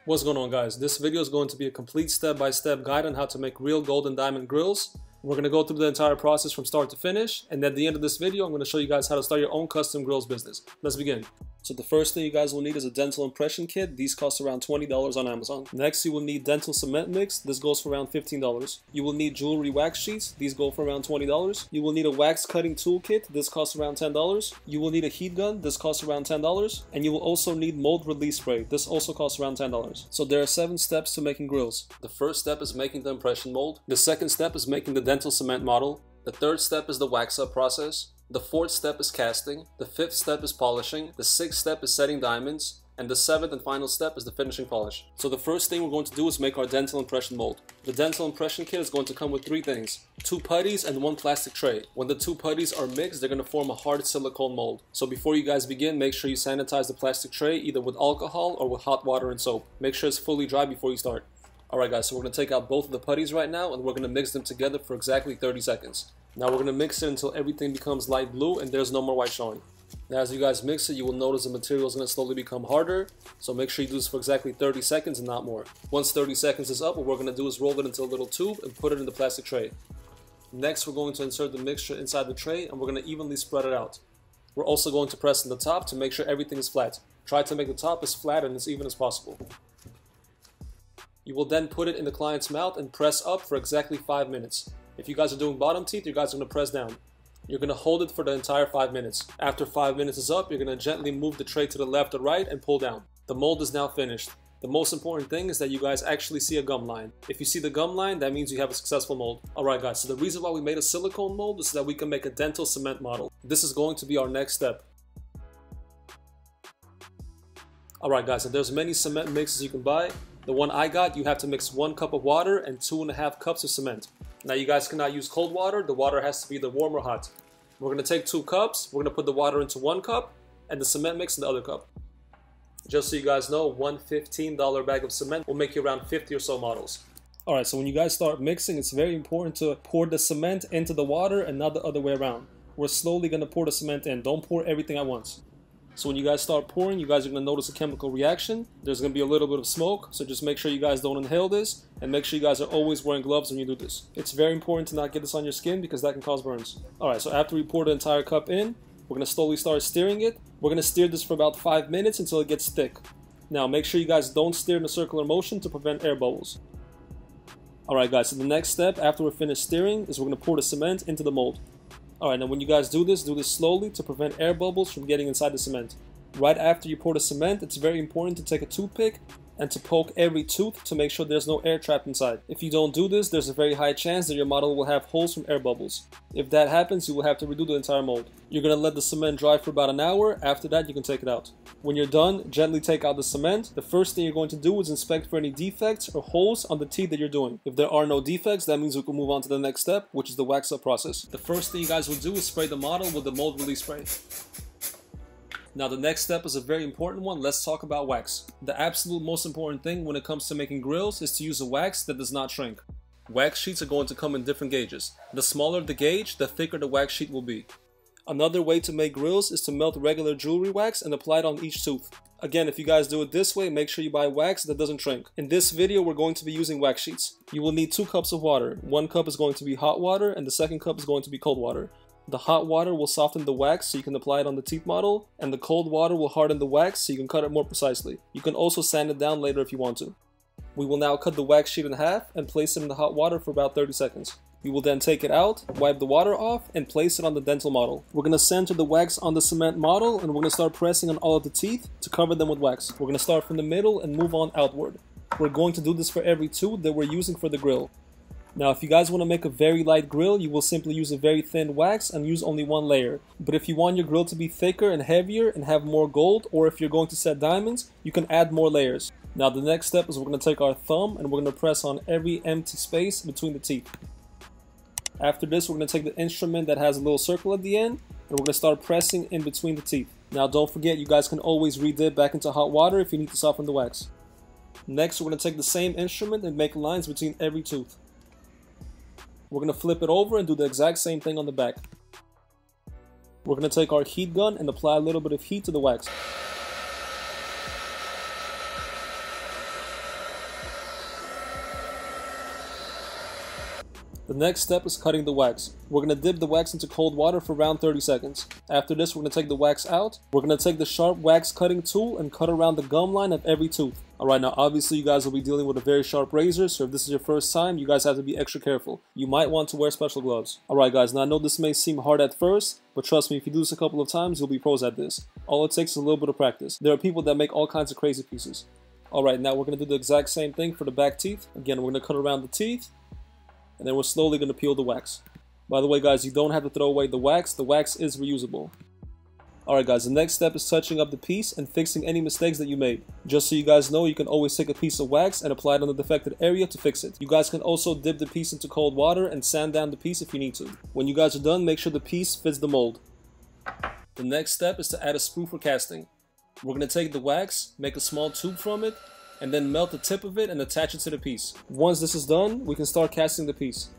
What's going on, guys? This video is going to be a complete step-by-step guide on how to make real gold and diamond grills. We're going to go through the entire process from start to finish, and at the end of this video I'm going to show you guys how to start your own custom grills business. Let's begin. So the first thing you guys will need is a dental impression kit. These cost around $20 on Amazon. Next, you will need dental cement mix. This goes for around $15. You will need jewelry wax sheets. These go for around $20. You will need a wax cutting tool kit. This costs around $10. You will need a heat gun. This costs around $10. And you will also need mold release spray. This also costs around $10. So there are 7 steps to making grills. The first step is making the impression mold. The second step is making the dental cement model. The third step is the wax up process. The fourth step is casting. The fifth step is polishing. The sixth step is setting diamonds. And the seventh and final step is the finishing polish. So the first thing we're going to do is make our dental impression mold. The dental impression kit is going to come with 3 things: 2 putties and 1 plastic tray. When the 2 putties are mixed, they're going to form a hard silicone mold. So before you guys begin, make sure you sanitize the plastic tray either with alcohol or with hot water and soap. Make sure it's fully dry before you start. Alright guys, so we're going to take out both of the putties right now and we're going to mix them together for exactly 30 seconds. Now we're going to mix it until everything becomes light blue and there's no more white showing. Now as you guys mix it, you will notice the material is going to slowly become harder, so make sure you do this for exactly 30 seconds and not more. Once 30 seconds is up, what we're going to do is roll it into a little tube and put it in the plastic tray. Next, we're going to insert the mixture inside the tray and we're going to evenly spread it out. We're also going to press on the top to make sure everything is flat. Try to make the top as flat and as even as possible. You will then put it in the client's mouth and press up for exactly 5 minutes. If you guys are doing bottom teeth, you guys are going to press down. You're going to hold it for the entire 5 minutes. After 5 minutes is up, you're going to gently move the tray to the left or right and pull down. The mold is now finished. The most important thing is that you guys actually see a gum line. If you see the gum line, that means you have a successful mold. Alright guys, so the reason why we made a silicone mold is so that we can make a dental cement model. This is going to be our next step. Alright guys, so there's many cement mixes you can buy. The one I got, you have to mix 1 cup of water and 2.5 cups of cement. Now you guys cannot use cold water. The water has to be either warm or hot. We're going to take 2 cups. We're going to put the water into 1 cup and the cement mix in the other cup. Just so you guys know, one $15 bag of cement will make you around 50 or so models. Alright, so when you guys start mixing, it's very important to pour the cement into the water and not the other way around. We're slowly going to pour the cement in. Don't pour everything at once. So when you guys start pouring, you guys are going to notice a chemical reaction. There's going to be a little bit of smoke, so just make sure you guys don't inhale this, and make sure you guys are always wearing gloves when you do this. It's very important to not get this on your skin because that can cause burns. Alright, so after we pour the entire cup in, we're going to slowly start stirring it. We're going to stir this for about 5 minutes until it gets thick. Now make sure you guys don't stir in a circular motion to prevent air bubbles. Alright guys, so the next step after we're finished stirring is we're going to pour the cement into the mold. Alright, now when you guys do this slowly to prevent air bubbles from getting inside the cement. Right after you pour the cement, it's very important to take a toothpick and to poke every tooth to make sure there's no air trapped inside. If you don't do this, there's a very high chance that your model will have holes from air bubbles. If that happens, you will have to redo the entire mold. You're going to let the cement dry for about an hour. After that, you can take it out. When you're done, gently take out the cement. The first thing you're going to do is inspect for any defects or holes on the teeth that you're doing. If there are no defects, that means we can move on to the next step, which is the wax up process. The first thing you guys will do is spray the model with the mold release spray. Now the next step is a very important one. Let's talk about wax. The absolute most important thing when it comes to making grills is to use a wax that does not shrink. Wax sheets are going to come in different gauges. The smaller the gauge, the thicker the wax sheet will be. Another way to make grills is to melt regular jewelry wax and apply it on each tooth. Again, if you guys do it this way, make sure you buy wax that doesn't shrink. In this video, we're going to be using wax sheets. You will need 2 cups of water. 1 cup is going to be hot water and the second cup is going to be cold water. The hot water will soften the wax so you can apply it on the teeth model, and the cold water will harden the wax so you can cut it more precisely. You can also sand it down later if you want to. We will now cut the wax sheet in half and place it in the hot water for about 30 seconds. We will then take it out, wipe the water off, and place it on the dental model. We're going to center the wax on the cement model and we're going to start pressing on all of the teeth to cover them with wax. We're going to start from the middle and move on outward. We're going to do this for every tooth that we're using for the grill. Now if you guys want to make a very light grill, you will simply use a very thin wax and use only 1 layer. But if you want your grill to be thicker and heavier and have more gold, or if you're going to set diamonds, you can add more layers. Now the next step is we're going to take our thumb and we're going to press on every empty space between the teeth. After this, we're going to take the instrument that has a little circle at the end and we're going to start pressing in between the teeth. Now don't forget, you guys can always re-dip back into hot water if you need to soften the wax. Next, we're going to take the same instrument and make lines between every tooth. We're going to flip it over and do the exact same thing on the back. We're going to take our heat gun and apply a little bit of heat to the wax. The next step is cutting the wax. We're going to dip the wax into cold water for around 30 seconds. After this, we're going to take the wax out. We're going to take the sharp wax cutting tool and cut around the gum line of every tooth. Alright, now obviously you guys will be dealing with a very sharp razor, so if this is your first time, you guys have to be extra careful. You might want to wear special gloves. Alright guys, now I know this may seem hard at first, but trust me, if you do this a couple of times, you'll be pros at this. All it takes is a little bit of practice. There are people that make all kinds of crazy pieces. Alright, now we're going to do the exact same thing for the back teeth. Again, we're going to cut around the teeth, and then we're slowly going to peel the wax. By the way guys, you don't have to throw away the wax is reusable. Alright guys, the next step is touching up the piece and fixing any mistakes that you made. Just so you guys know, you can always take a piece of wax and apply it on the defected area to fix it. You guys can also dip the piece into cold water and sand down the piece if you need to. When you guys are done, make sure the piece fits the mold. The next step is to add a sprue for casting. We're going to take the wax, make a small tube from it, and then melt the tip of it and attach it to the piece. Once this is done, we can start casting the piece.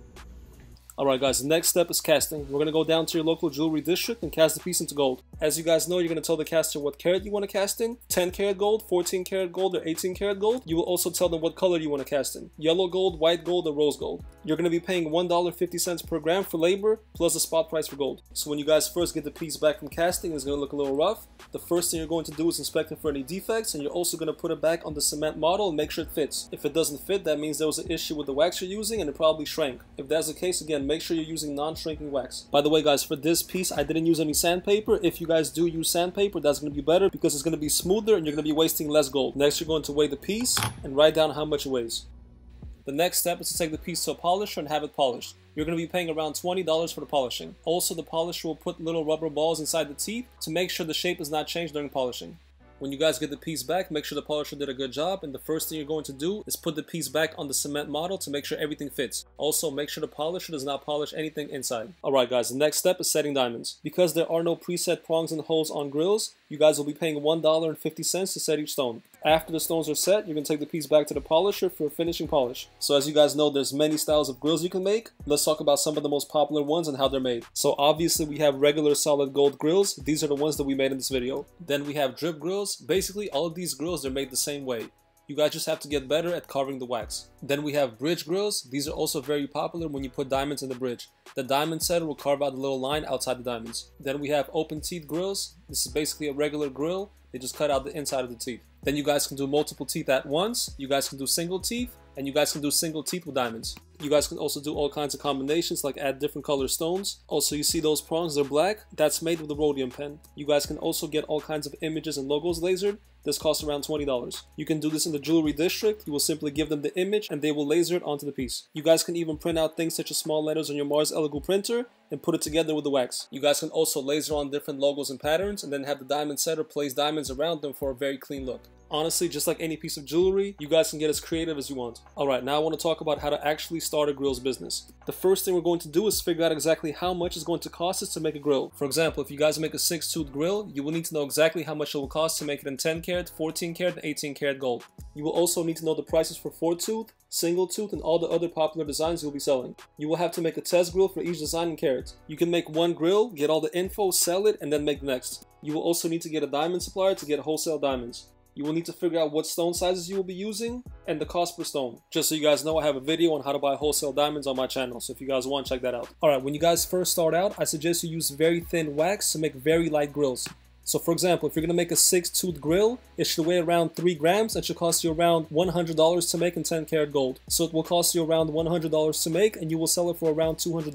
Alright guys, the next step is casting. We're going to go down to your local jewelry district and cast the piece into gold. As you guys know, you're going to tell the caster what carat you want to cast in. 10 karat gold, 14 karat gold, or 18 karat gold. You will also tell them what color you want to cast in. Yellow gold, white gold, or rose gold. You're going to be paying $1.50 per gram for labor, plus the spot price for gold. So when you guys first get the piece back from casting, it's going to look a little rough. The first thing you're going to do is inspect it for any defects, and you're also going to put it back on the cement model and make sure it fits. If it doesn't fit, that means there was an issue with the wax you're using and it probably shrank. If that's the case, again, make sure you're using non-shrinking wax. By the way guys, for this piece I didn't use any sandpaper. If you guys do use sandpaper, that's going to be better because it's going to be smoother and you're going to be wasting less gold. Next, you're going to weigh the piece and write down how much it weighs. The next step is to take the piece to a polisher and have it polished. You're going to be paying around $20 for the polishing. Also, the polisher will put little rubber balls inside the teeth to make sure the shape is not changed during polishing. When you guys get the piece back, make sure the polisher did a good job, and the first thing you're going to do is put the piece back on the cement model to make sure everything fits. Also, make sure the polisher does not polish anything inside. Alright guys, the next step is setting diamonds. Because there are no preset prongs and holes on grills, you guys will be paying $1.50 to set each stone. After the stones are set, you're going to take the piece back to the polisher for a finishing polish. So as you guys know, there's many styles of grills you can make. Let's talk about some of the most popular ones and how they're made. So obviously we have regular solid gold grills. These are the ones that we made in this video. Then we have drip grills. Basically all of these grills are made the same way. You guys just have to get better at carving the wax. Then we have bridge grills. These are also very popular when you put diamonds in the bridge. The diamond setter will carve out a little line outside the diamonds. Then we have open teeth grills. This is basically a regular grill. They just cut out the inside of the teeth. Then you guys can do multiple teeth at once. You guys can do single teeth, and you guys can do single teeth with diamonds. You guys can also do all kinds of combinations, like add different color stones. Also, you see those prongs, they're black. That's made with the rhodium pen. You guys can also get all kinds of images and logos lasered. This costs around $20. You can do this in the jewelry district. You will simply give them the image and they will laser it onto the piece. You guys can even print out things such as small letters on your Mars Elegoo printer and put it together with the wax. You guys can also laser on different logos and patterns and then have the diamond setter place diamonds around them for a very clean look. Honestly, just like any piece of jewelry, you guys can get as creative as you want. Alright, now I want to talk about how to actually start a grills business. The first thing we're going to do is figure out exactly how much it's going to cost us to make a grill. For example, if you guys make a 6-tooth grill, you will need to know exactly how much it will cost to make it in 10 karat, 14 karat, and 18 karat gold. You will also need to know the prices for 4-tooth, single tooth, and all the other popular designs you'll be selling. You will have to make a test grill for each design in carats. You can make one grill, get all the info, sell it, and then make the next. You will also need to get a diamond supplier to get wholesale diamonds. You will need to figure out what stone sizes you will be using and the cost per stone. Just so you guys know, I have a video on how to buy wholesale diamonds on my channel, so if you guys want, check that out. Alright, when you guys first start out, I suggest you use very thin wax to make very light grills. So for example, if you're going to make a 6-tooth grill, it should weigh around 3 grams and should cost you around $100 to make in 10 karat gold. So it will cost you around $100 to make and you will sell it for around $200.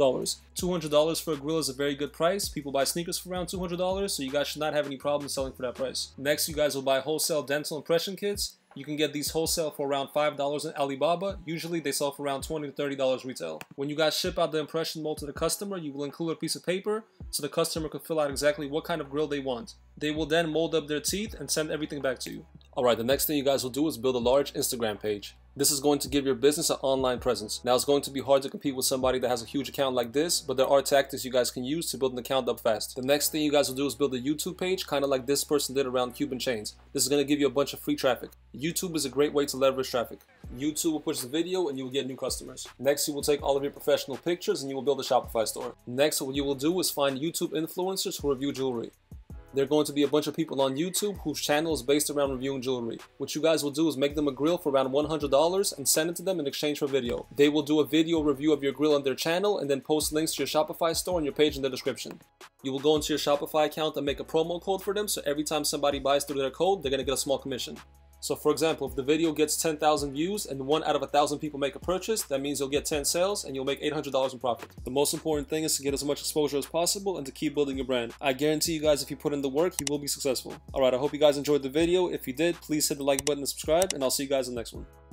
$200 for a grill is a very good price. People buy sneakers for around $200, so you guys should not have any problem selling for that price. Next, you guys will buy wholesale dental impression kits. You can get these wholesale for around $5 in Alibaba. Usually they sell for around $20 to $30 retail. When you guys ship out the impression mold to the customer, you will include a piece of paper so the customer can fill out exactly what kind of grill they want. They will then mold up their teeth and send everything back to you. Alright, the next thing you guys will do is build a large Instagram page. This is going to give your business an online presence. Now it's going to be hard to compete with somebody that has a huge account like this, but there are tactics you guys can use to build an account up fast. The next thing you guys will do is build a YouTube page, kind of like this person did around Cuban chains. This is going to give you a bunch of free traffic. YouTube is a great way to leverage traffic. YouTube will push the video and you will get new customers. Next, you will take all of your professional pictures and you will build a Shopify store. Next, what you will do is find YouTube influencers who review jewelry. There are going to be a bunch of people on YouTube whose channel is based around reviewing jewelry. What you guys will do is make them a grill for around $100 and send it to them in exchange for a video. They will do a video review of your grill on their channel and then post links to your Shopify store and your page in the description. You will go into your Shopify account and make a promo code for them, so every time somebody buys through their code, they're going to get a small commission. So for example, if the video gets 10,000 views and 1 out of 1,000 people make a purchase, that means you'll get 10 sales and you'll make $800 in profit. The most important thing is to get as much exposure as possible and to keep building your brand. I guarantee you guys, if you put in the work, you will be successful. Alright, I hope you guys enjoyed the video. If you did, please hit the like button and subscribe, and I'll see you guys in the next one.